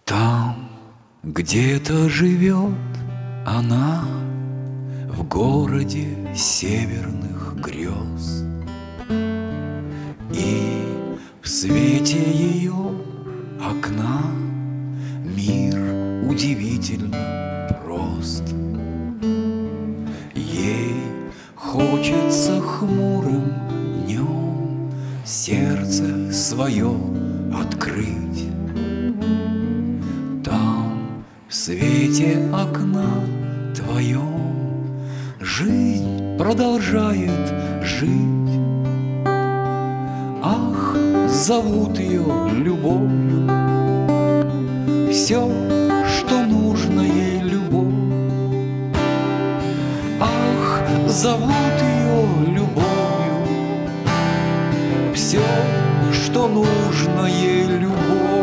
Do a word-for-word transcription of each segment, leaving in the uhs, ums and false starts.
Там где-то живет она в городе северных грез, и в свете ее окна мир удивительно прост. Ей хочется хмурым днем сердце свое открыть. Там в свете окна твоем жизнь продолжает жить. Ах, зовут ее любовью, все, что нужно ей любовь. Ах, зовут ее любовью, все, что нужно ей любовь.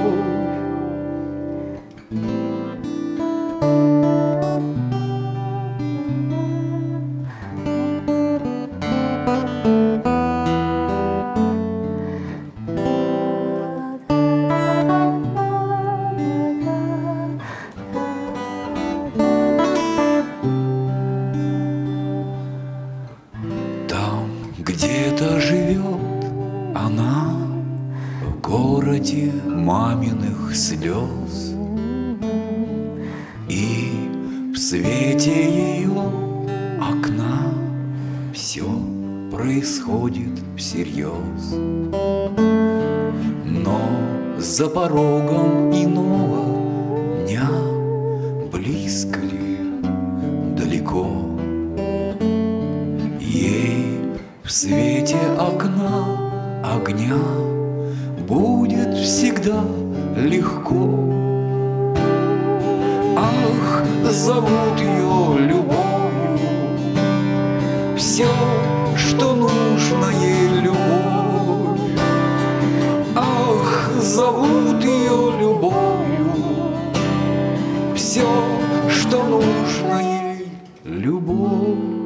Где-то живет она в городе маминых слез, и в свете ее окна все происходит всерьез. Но за порогом иного дня, близко ли, далеко, ей в свете окна огня будет всегда легко. Ах, зовут ее любовью, все, что нужно ей любовь. Ах, зовут ее любовью, все, что нужно ей любовь.